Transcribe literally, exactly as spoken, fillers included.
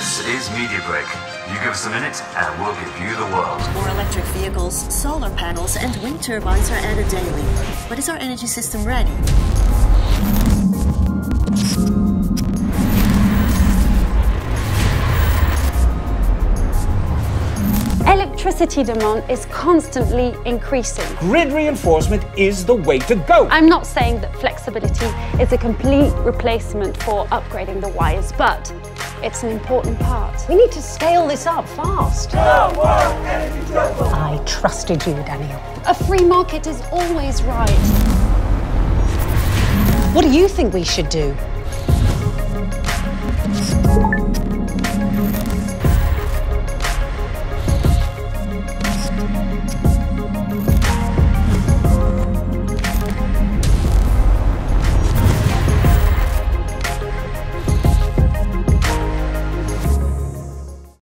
This is Media Break. You give us a minute and we'll give you the world. More electric vehicles, solar panels and wind turbines are added daily. But is our energy system ready? Electricity demand is constantly increasing. Grid reinforcement is the way to go. I'm not saying that flexibility is a complete replacement for upgrading the wires, but it's an important part. We need to scale this up fast. No more energy trouble. I trusted you, Danaeel. A free market is always right. What do you think we should do?